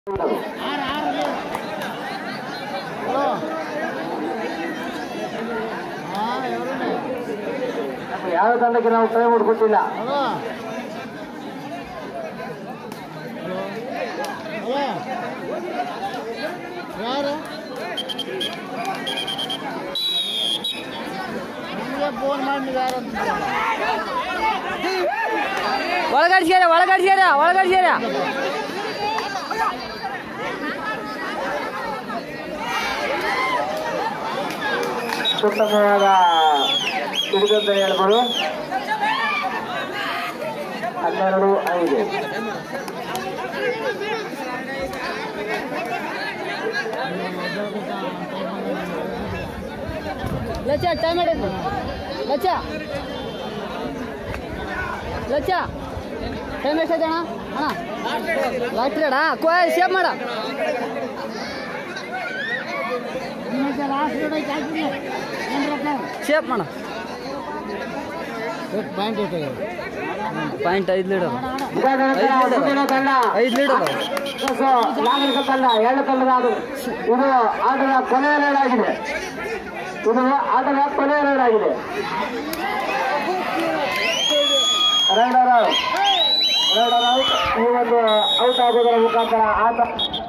ಯಾವ ತಂಡಕ್ಕೆ ನಾವು ಕೈ ಮುಡ್ಕೊಟ್ಟಿಲ್ಲ. ಯಾರು ಫೋನ್ ಮಾಡಿ ಒಳಗಡ್ಸ್ಯಾರ ಉತ್ತಮವಾದ ಹಿಡಿದಂತ ಹೇಳ್ಬೋದು. 12-5 ಲಚ್ಚ ಟೈಮ್ ಹಿಡಿದು ಲಚ್ಚ ಟೈಮ್ ಎಷ್ಟೈತೆ ಅಣ್ಣ ಲಾಸ್ಟ್ ರೇಡ ಸೇವ್ ಮಾಡ ಸೇವ್ ಮಾಡ ಪಾಯಿಂಟ್ 5 ಲೀಡರ್ 5 ಲೀಡರ್ ನಾಗರಿಕ ತಂಡ 2 ತಂಡದ ಇದು ಆಟದ ಕೊನೆಯ ರೈಡ್ ಆಗಿದೆ. Raider out. ಈ ಒಂದು ಔಟ್ ಆಗೋದರ ಮುಖಾಂತರ ಆಟ